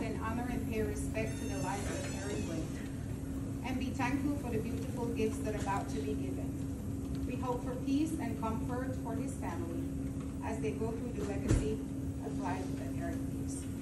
and honor and pay respect to the life of Eric Wayne, and be thankful for the beautiful gifts that are about to be given. We hope for peace and comfort for his family as they go through the legacy of life that Eric leaves.